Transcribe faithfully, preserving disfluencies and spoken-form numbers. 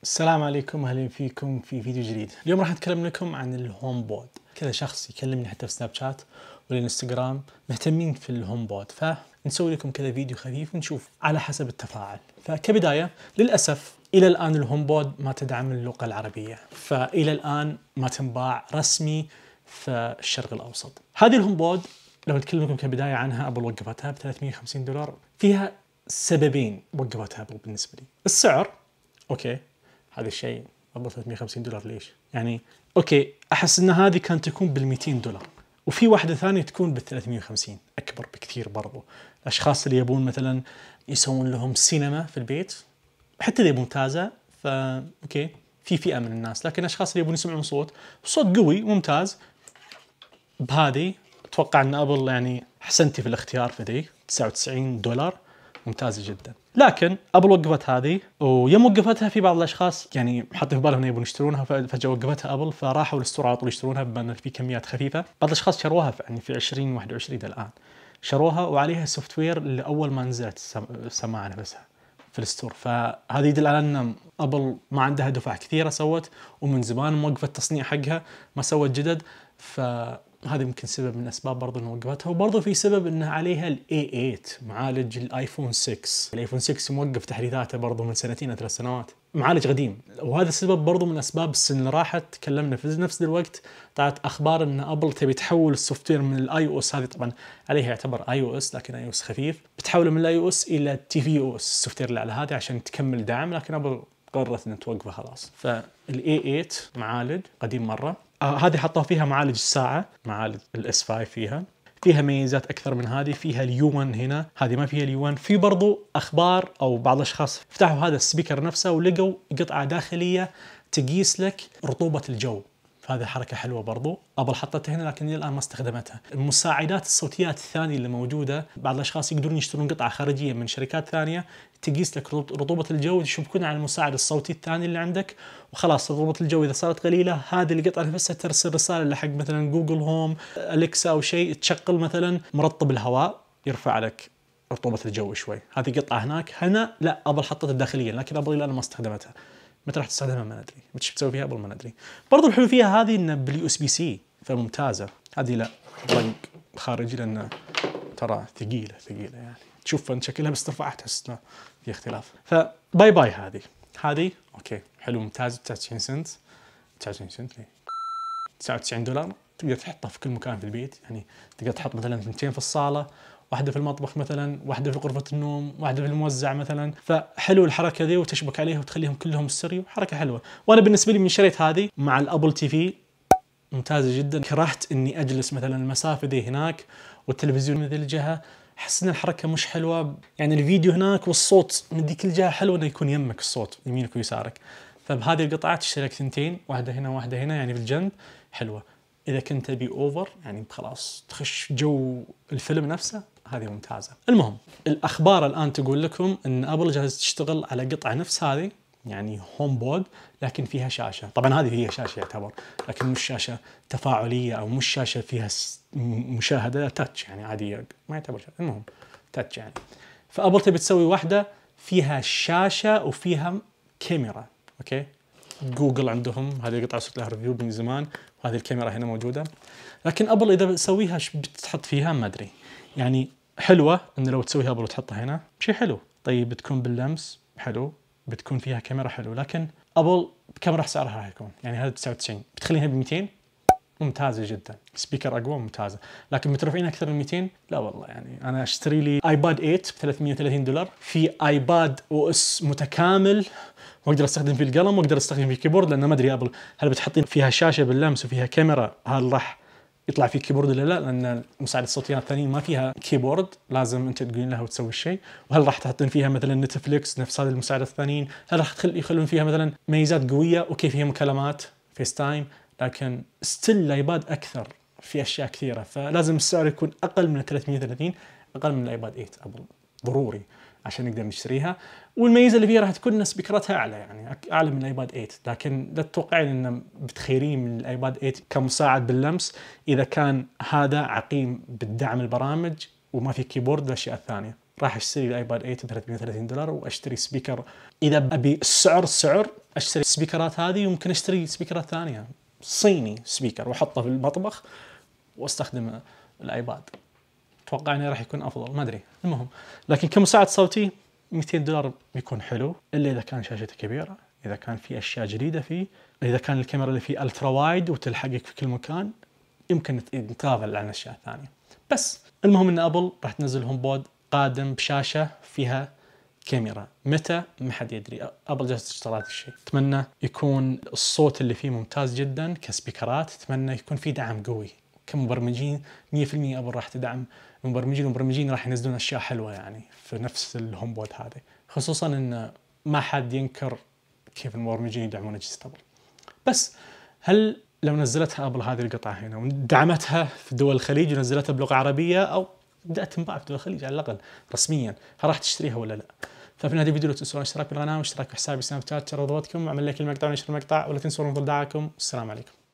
السلام عليكم، اهلا فيكم في فيديو جديد. اليوم راح نتكلم لكم عن الهوم بود. كذا شخص يكلمني حتى في سناب شات والانستغرام مهتمين في الهوم بود، فنسوي لكم كذا فيديو خفيف ونشوف على حسب التفاعل. فكبداية للأسف إلى الآن الهوم بود ما تدعم اللغة العربية، فإلى الآن ما تنباع رسمي في الشرق الأوسط. هذه الهوم بود لو نتكلم لكم كبداية عنها، أبل وقفتها ب ثلاثمئة وخمسين دولار. فيها سببين وقفتها أبل بالنسبة لي. السعر اوكي، هذا الشيء أبل ثلاثمئة وخمسين دولار ليش؟ يعني اوكي، احس ان هذه كانت تكون بال مئتين دولار، وفي واحده ثانيه تكون بال ثلاثمئة وخمسين، اكبر بكثير برضو. الاشخاص اللي يبون مثلا يسوون لهم سينما في البيت، حتى اذا ممتازه، فا اوكي في فئه من الناس، لكن الاشخاص اللي يبون يسمعون صوت صوت قوي ممتاز، بهذه اتوقع ان ابل يعني حسنتي في الاختيار في ذي. تسعة وتسعين دولار ممتازه جدا. لكن ابل وقفت هذه، ويوم وقفتها في بعض الاشخاص يعني حاطين في بالهم انه يبون يشترونها، فجاه وقفتها ابل فراحوا للستور على طول يشترونها بما ان في كميات خفيفه. بعض الاشخاص شروها في يعني في عشرين واحد وعشرين الان شروها، وعليها سوفت وير اللي اول ما نزلت السماعه نفسها في الستور. فهذا يدل على ان ابل ما عندها دفع كثيره سوت، ومن زمان موقفه التصنيع حقها ما سوت جدد. ف هذا يمكن سبب من الاسباب برضو انه وقفتها. وبرضو في سبب انه عليها الاي ثمانية معالج الايفون ستة. الايفون ستة موقف تحديثاته برضو من سنتين او ثلاث سنوات، معالج قديم. وهذا السبب برضو من اسباب السنه اللي راحت تكلمنا في نفس الوقت، طلعت اخبار ان ابل تبي تحول السوفت وير من الاي او اس، هذه طبعا عليها يعتبر اي او اس لكن اي او اس خفيف، بتحوله من الاي او اس الى تي في او اس، السوفت وير اللي على هذه عشان تكمل دعم، لكن ابل قررت ان توقفه خلاص. فالاي ثمانية معالج قديم مره. آه هذه حطوا فيها معالج الساعة، معالج الاس خمسة فيها فيها ميزات اكثر من هذه. فيها اليو واحد هنا، هذه ما فيها اليو واحد. في برضو اخبار او بعض الاشخاص فتحوا هذا السبيكر نفسه ولقوا قطعة داخلية تقيس لك رطوبة الجو. هذه حركة حلوة برضو، أبل حطتها هنا لكن الآن ما استخدمتها. المساعدات الصوتيات الثانية اللي موجودة، بعض الأشخاص يقدرون يشترون قطعة خارجية من شركات ثانية تقيس لك رطوبة الجو، يشبكونها على المساعد الصوتي الثاني اللي عندك، وخلاص رطوبة الجو إذا صارت قليلة هذه القطعة نفسها ترسل رسالة لحق مثلا جوجل هوم، أليكسا أو شيء، تشغل مثلا مرطب الهواء يرفع لك رطوبة الجو شوي. هذه قطعة هناك. هنا لا، أبل حطتها داخليا لكن أبل الآن ما استخدمتها. متى راح تستخدمها ما ندري، متى بتسوي فيها ابل ما ندري. برضو الحلو فيها هذه انه باليو اس بي سي، فممتازه. هذه لا، طق خارجي لان ترى ثقيله ثقيله يعني، تشوف انت شكلها بس ترفعها تحس انه في اختلاف. فباي باي هذه. هذه اوكي حلو ممتاز، تسعة وتسعين سنت. تسعة وتسعين سنت ليه؟ تسعة وتسعين دولار تقدر تحطها في كل مكان في البيت، يعني تقدر تحط مثلا ثنتين في الصاله، واحدة في المطبخ مثلا، واحدة في غرفة النوم، واحدة في الموزع مثلا. فحلو الحركة ذي، وتشبك عليها وتخليهم كلهم ستيريو، حركة حلوة. وانا بالنسبة لي من شريت هذه مع الابل تي في ممتازة جدا. كرهت اني اجلس مثلا المسافة ذي هناك والتلفزيون من ذي الجهة، احس ان الحركة مش حلوة. يعني الفيديو هناك والصوت من ذيك الجهة حلو انه يكون يمك الصوت يمينك ويسارك. فبهذه القطعات اشتريت ثنتين، واحدة هنا واحدة هنا يعني بالجنب، حلوة. اذا كنت تبي اوفر يعني خلاص تخش جو الفيلم نفسه، هذه ممتازه. المهم الاخبار الان تقول لكم ان ابل جالسه تشتغل على قطعه نفس هذه، يعني هوم بود لكن فيها شاشه. طبعا هذه هي شاشه يعتبر، لكن مش شاشه تفاعليه او مش شاشه فيها مشاهده تاتش، يعني عاديه ما يعتبر شاشة. المهم تاتش يعني. فابل تبي تسوي واحده فيها شاشه وفيها كاميرا. اوكي، جوجل عندهم هذه القطعه صرت لها ريفيو من زمان، وهذه الكاميرا هنا موجوده. لكن ابل اذا بتسويها ايش بتحط فيها ما ادري. يعني حلوه ان لو تسويها ابل وتحطها هنا شيء حلو. طيب بتكون باللمس حلو، بتكون فيها كاميرا حلو. لكن ابل كم راح سعرها راح يكون؟ يعني هذا تسعة وتسعين بتخليها ب مئتين، ممتازه جدا. سبيكر اقوى ممتازه. لكن مترفعين اكثر من مئتين لا والله. يعني انا اشتري لي ايباد ثمانية ب ثلاثمئة وثلاثين دولار، في ايباد او اس متكامل واقدر استخدم فيه القلم واقدر استخدم فيه الكيبورد، لان ما ادري ابل هل بتحطين فيها شاشه باللمس وفيها كاميرا هل راح يطلع فيه كيبورد ولا لا، لان مساعد الصوتيات الثانيين ما فيها كيبورد، لازم انت تقولين لها وتسوي الشيء. وهل راح تحطين فيها مثلا نتفليكس نفس هذه المساعدات الثانيين؟ هل راح يخلون فيها مثلا ميزات قويه؟ اوكي فيها مكالمات فيس تايم، لكن ستيل الايباد اكثر في اشياء كثيره، فلازم السعر يكون اقل من ثلاثمئة وثلاثين، اقل من الايباد ثمانية ابل ضروري عشان نقدر نشتريها. والميزه اللي فيها راح تكون ان سبيكراتها اعلى، يعني اعلى من الايباد ثمانية، لكن لا تتوقعين ان بتخيرين من الايباد ثمانية كمساعد باللمس اذا كان هذا عقيم بالدعم البرامج وما في كيبورد والاشياء الثانيه. راح اشتري الايباد ثمانية ب ثلاثمية وثلاثين دولار واشتري سبيكر. اذا ابي السعر السعر اشتري السبيكرات هذه، وممكن اشتري سبيكرات ثانيه صيني سبيكر واحطه في المطبخ واستخدم الايباد. اتوقع انه راح يكون افضل، ما ادري. المهم، لكن كمساعد صوتي مئتين دولار بيكون حلو، الا اذا كان شاشته كبيره، اذا كان في اشياء جديده فيه، اذا كان الكاميرا اللي فيه الترا وايد وتلحقك في كل مكان، يمكن نتغافل عن اشياء ثانيه. بس المهم ان ابل راح تنزل هوم بود قادم بشاشه فيها كاميرا. متى؟ ما حد يدري. ابل جالسه تشتغل هذا الشيء. اتمنى يكون الصوت اللي فيه ممتاز جدا كسبيكرات، اتمنى يكون في دعم قوي كمبرمجين. مية بالمية ابل راح تدعم المبرمجين، والمبرمجين راح ينزلون اشياء حلوه يعني في نفس الهوم بود هذا، خصوصا ان ما حد ينكر كيف المبرمجين يدعمون اجهزه ابل. بس هل لو نزلتها ابل هذه القطعه هنا ودعمتها في دول الخليج ونزلتها بلغه عربيه، او بدات تنباع في دول الخليج على الاقل رسميا، هل راح تشتريها ولا لا؟ ففي هذا الفيديو لا تنسون الاشتراك بالقناه واشتراك في حسابي سناب شات، شرفوا ضبطكم، واعمل لايك للمقطع ونشر المقطع، ولا تنسون دعمكم. السلام عليكم.